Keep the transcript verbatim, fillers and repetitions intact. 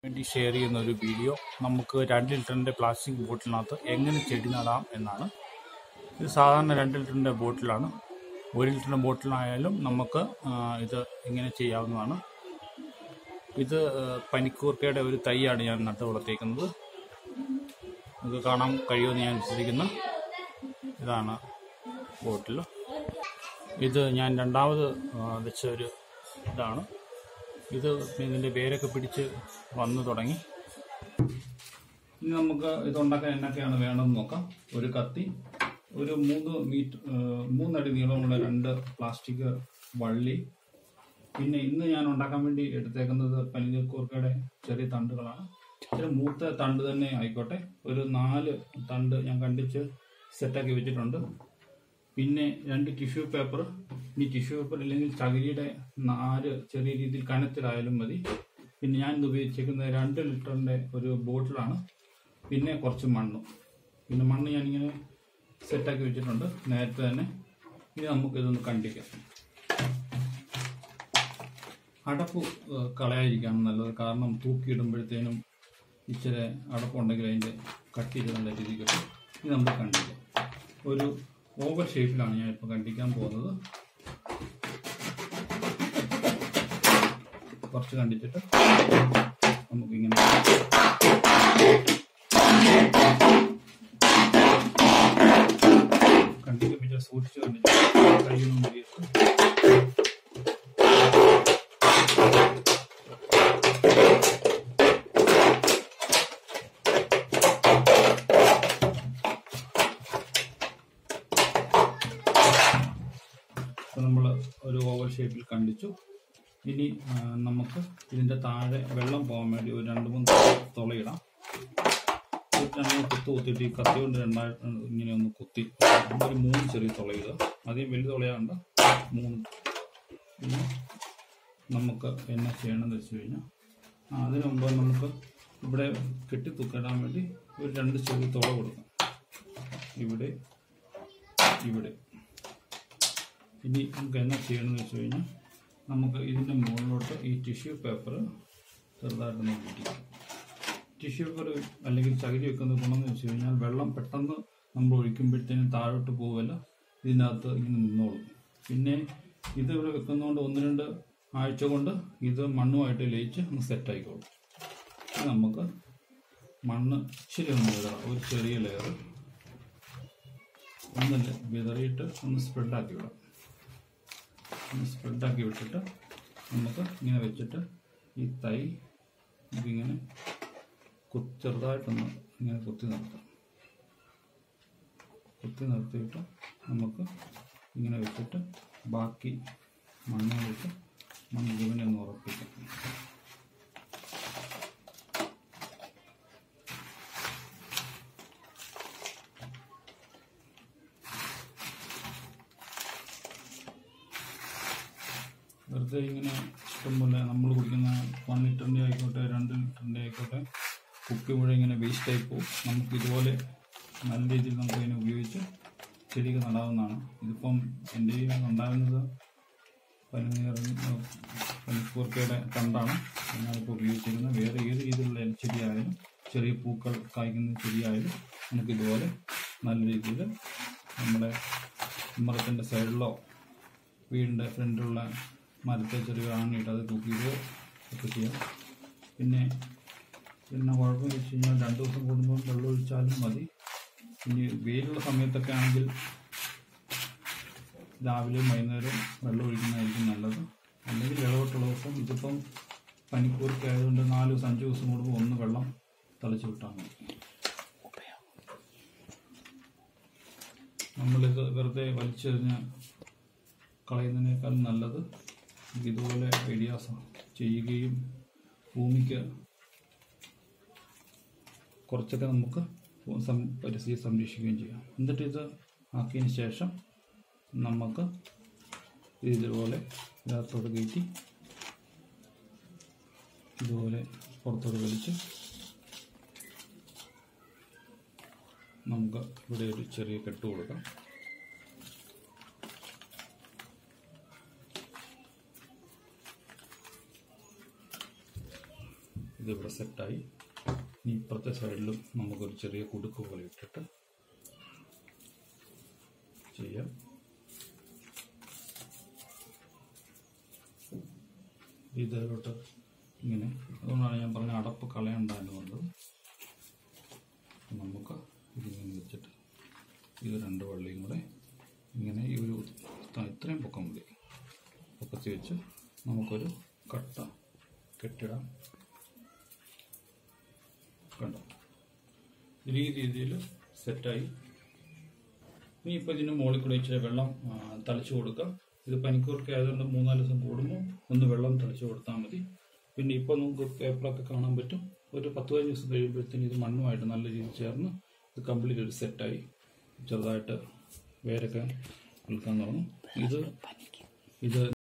വേണ്ടി ഷെയർ ചെയ്യുന്ന ഒരു വീഡിയോ. നമുക്ക് രണ്ട് ലിറ്ററിൻ്റെ പ്ലാസ്റ്റിക് ബോട്ടിലിനകത്ത് എങ്ങനെ ചെടി നടാം എന്നാണ്. ഇത് സാധാരണ രണ്ട് ലിറ്ററിൻ്റെ ബോട്ടിലാണ്. ഒരു ലിറ്ററിൻ്റെ ബോട്ടിലായാലും നമുക്ക് ഇത് ഇങ്ങനെ ചെയ്യാവുന്നതാണ്. ഇത് പനിക്കൂർക്കയുടെ ഒരു തൈയാണ് ഞാൻ നട്ട് വളർത്തിയിരിക്കുന്നത്. ഇത് കാണാൻ കഴിയുമെന്ന് ഞാൻ വിശ്വസിക്കുന്നു. ഇതാണ് ബോട്ടിൽ. ഇത് ഞാൻ രണ്ടാമത് വെച്ച ഒരു ഇതാണ്. ഇത് ഇതിൻ്റെ വേരൊക്കെ പിടിച്ച് വന്നു തുടങ്ങി. ഇനി നമുക്ക് ഇതുണ്ടാക്കാൻ എന്നൊക്കെയാണ് വേണമെന്ന് നോക്കാം. ഒരു കത്തി, ഒരു മൂന്ന് മീറ്റർ മൂന്നടി നീളമുള്ള രണ്ട് പ്ലാസ്റ്റിക് വള്ളി, പിന്നെ ഇന്ന് ഞാൻ ഉണ്ടാക്കാൻ വേണ്ടി എടുത്തേക്കുന്നത് പനിക്കൂർക്കയുടെ ചെറിയ തണ്ടുകളാണ്. ഇച്ചിരി മൂത്ത തണ്ട് തന്നെ ആയിക്കോട്ടെ. ഒരു നാല് തണ്ട് ഞാൻ കണ്ടിച്ച് സെറ്റാക്കി വെച്ചിട്ടുണ്ട്. പിന്നെ രണ്ട് ടിഷ്യൂ പേപ്പർ. ഇനി ടിഷ്യൂ പേപ്പർ ഇല്ലെങ്കിൽ ചകിരിയുടെ നാല് ചെറിയ രീതിയിൽ കനത്തിലായാലും മതി. പിന്നെ ഞാൻ ഇന്ന് ഉപയോഗിച്ചിരിക്കുന്നത് രണ്ട് ലിറ്ററിൻ്റെ ഒരു ബോട്ടിലാണ്. പിന്നെ കുറച്ച് മണ്ണ്. പിന്നെ മണ്ണ് ഞാനിങ്ങനെ സെറ്റാക്കി വെച്ചിട്ടുണ്ട് നേരത്തെ തന്നെ. ഇനി നമുക്കിതൊന്ന് കണ്ടിക്കാം. അടപ്പ് കളയാതിരിക്കാണ് നല്ലത്. കാരണം തൂക്കിയിടുമ്പോഴത്തേനും ഇച്ചിരി അടപ്പുണ്ടെങ്കിൽ അതിൻ്റെ കട്ടിയിട്ട് നല്ല രീതിയിൽ കിട്ടും. ഇത് നമുക്ക് കണ്ടിക്കാം. ഒരു ഓവൽ ഷേപ്പിലാണ് ഞാൻ ഇപ്പോൾ കണ്ടിക്കാൻ പോകുന്നത്. കുറച്ച് കണ്ടിച്ചിട്ട് നമുക്കിങ്ങനെ കണ്ടിപ്പിച്ച് സൂക്ഷിച്ച് കണ്ടിട്ട് കയ്യൊന്നും മുറിയരുത്. നമ്മൾ ഒരു ഓവൽ ഷേപ്പിൽ കണ്ടിച്ചു. ഇനി നമുക്ക് ഇതിൻ്റെ താഴെ വെള്ളം പോകാൻ വേണ്ടി ഒരു രണ്ട് മൂന്ന് തുളയിടാം. രണ്ട് കുത്ത് കുത്തിയിട്ട് ഈ കത്തി കൊണ്ട് രണ്ടായിട്ട് ഇങ്ങനെ ഒന്ന് കുത്തി ഒരു മൂന്ന് ചെറിയ തുളയിടുക. അധികം വലിയ തുളയാണ്ട് മൂന്ന്. പിന്നെ നമുക്ക് എന്നാ ചെയ്യണമെന്ന് വെച്ച് കഴിഞ്ഞാൽ അതിന് മുമ്പ് നമുക്ക് ഇവിടെ കെട്ടി തൂക്കിടാൻ വേണ്ടി ഒരു രണ്ട് ചെറിയ തുള കൊടുക്കാം. ഇവിടെ ഇവിടെ ഇനി നമുക്ക് എന്നാ ചെയ്യണമെന്ന് വെച്ച് കഴിഞ്ഞാൽ നമുക്ക് ഇതിൻ്റെ മുകളിലോട്ട് ഈ ടിഷ്യൂ പേപ്പർ ചെറുതായിട്ടൊന്ന് പിടിക്കാം. ടിഷ്യൂ പേപ്പർ അല്ലെങ്കിൽ ചകിരി വെക്കുന്ന ഗുണമെന്ന് വെച്ച് കഴിഞ്ഞാൽ വെള്ളം പെട്ടെന്ന് നമ്മൾ ഒഴിക്കുമ്പോഴത്തേനും താഴോട്ട് പോവുമല്ല, ഇതിനകത്ത് ഇങ്ങനെ നിന്നോളും. പിന്നെ ഇത് ഇവിടെ വെക്കുന്നതുകൊണ്ട് ഒന്ന് രണ്ട് ആഴ്ച കൊണ്ട് ഇത് മണ്ണുമായിട്ട് ലയിച്ച് ഒന്ന് സെറ്റായിക്കോളും. നമുക്ക് മണ്ണ് ഇച്ചിരി ഒന്ന് വിതറാം. ഒരു ചെറിയ ലെയർ ഒന്നല്ല വിതറിയിട്ട് ഒന്ന് സ്പ്രെഡാക്കി വിടാം. ഒന്ന് സ്പ്രെഡാക്കി വിട്ടിട്ട് നമുക്ക് ഇങ്ങനെ വെച്ചിട്ട് ഈ തൈ നമുക്കിങ്ങനെ ചെറുതായിട്ടൊന്ന് ഇങ്ങനെ കുത്തി നിർത്താം. കുത്തി നിർത്തിയിട്ട് നമുക്ക് ഇങ്ങനെ വെച്ചിട്ട് ബാക്കി മണ്ണിൽ വെച്ച് മണ്ണ് മുഴുവനെ ഒന്ന് ഉറപ്പിക്കാം. വെറുതെ ഇങ്ങനെ ഇഷ്ടംപോലെ നമ്മൾ കുടിക്കുന്ന വൺ ലിറ്ററിൻ്റെ ആയിക്കോട്ടെ രണ്ട് ലിറ്ററിൻ്റെ ആയിക്കോട്ടെ കുപ്പി മുഴുവൻ ഇങ്ങനെ വേസ്റ്റായി പോകും. നമുക്ക് ഇതുപോലെ നല്ല രീതിയിൽ നമുക്ക് ഇതിനെ ഉപയോഗിച്ച് ചെടിക്ക് നടാവുന്നതാണ്. ഇതിപ്പം എൻ്റെ കയ്യിൽ ഉണ്ടാകുന്നത് പനിനീർ പനിക്കൂർക്കയുടെ തണ്ടാണ് ഞാനിപ്പോൾ ഉപയോഗിച്ചിരുന്നത്. വേറെ ഏത് രീതിയിലുള്ള ചെടിയായാലും ചെറിയ പൂക്കൾ കായ്ക്കുന്ന ചെടിയായാലും നമുക്കിതുപോലെ നല്ല രീതിയിൽ നമ്മുടെ മരത്തിൻ്റെ സൈഡിലോ വീടിൻ്റെ ഫ്രണ്ടിലുള്ള മരത്തെ ചെറിയ ആണിയിട്ട് അത് തൂക്കിയിട്ട് ഒക്കെ ചെയ്യാം. പിന്നെ പിന്നെ കുഴപ്പം വെച്ച് കഴിഞ്ഞാൽ രണ്ട് ദിവസം കൂടുമ്പോൾ വെള്ളം ഒഴിച്ചാലും മതി. ഇനി വെയിലുള്ള സമയത്തൊക്കെ ആണെങ്കിൽ രാവിലെയും വൈകുന്നേരവും വെള്ളം ഒഴിക്കുന്നതായിരിക്കും നല്ലത്. അല്ലെങ്കിൽ ഇളവട്ടുള്ള ദിവസം ഇതിപ്പം പനിക്കൂർക്ക ആയതുകൊണ്ട് നാല് ദിവസം അഞ്ച് ദിവസം കൂടുമ്പോൾ ഒന്ന് വെള്ളം തളിച്ച് വിട്ടാൽ മതി. നമ്മളിത് വെറുതെ വലിച്ചെറിഞ്ഞ് കളയുന്നതിനേക്കാൾ നല്ലത് ഇതുപോലെ ഐഡിയാസ് ചെയ്യുകയും ഭൂമിക്ക് കുറച്ചൊക്കെ നമുക്ക് പരിസ്ഥിതി സംരക്ഷിക്കുകയും ചെയ്യാം. എന്നിട്ട് ഇത് ആക്കിയതിന് ശേഷം നമുക്ക് ഇതുപോലെ ഇതിനകത്തോട്ട് കയറ്റി ഇതുപോലെ പുറത്തോട്ട് വലിച്ച് നമുക്ക് ഇവിടെ ഒരു ചെറിയ കെട്ട് കൊടുക്കാം. ഇതിവിടെ സെറ്റായി. ഇനി ഇപ്പുറത്തെ സൈഡിലും നമുക്കൊരു ചെറിയ കുടുക്ക് പോലെ ഇട്ടിട്ട് ചെയ്യാം. ഇതിലോട്ട് ഇങ്ങനെ, അതുകൊണ്ടാണ് ഞാൻ പറഞ്ഞ അടപ്പ് കളയണ്ടെന്ന് പറഞ്ഞത്. നമുക്ക് ഇതിങ്ങനെ വെച്ചിട്ട് ഇത് രണ്ട് വള്ളിയും കൂടെ ഇങ്ങനെ ഈ ഒരു ഇത്രയും പൊക്കം മതി പൊക്കത്തി വെച്ച് നമുക്കൊരു കട്ട കെട്ടിടാം. കണ്ടോ, ഈ രീതിയിൽ സെറ്റായി. ഇനിയിപ്പോൾ ഇതിന് മുകളിൽ കൂടെ ഇച്ചിരി വെള്ളം തളിച്ചു കൊടുക്കാം. ഇത് പനിക്കൂർക്ക ആയതുകൊണ്ട് മൂന്നാല് ദിവസം കൂടുമ്പോൾ ഒന്ന് വെള്ളം തളിച്ചു കൊടുത്താൽ മതി. പിന്നെ ഇപ്പോൾ നമുക്ക് പേപ്പറൊക്കെ കാണാൻ പറ്റും. ഒരു പത്ത് പതിനഞ്ച് ദിവസം കഴിയുമ്പോഴത്തേന് ഇത് മണ്ണുമായിട്ട് നല്ല രീതിയിൽ ചേർന്ന് ഇത് കംപ്ലീറ്റ് ഒരു സെറ്റായി ചെറുതായിട്ട് വേരൊക്കെ നിൽക്കാൻ തുടങ്ങും. ഇത് ഇത്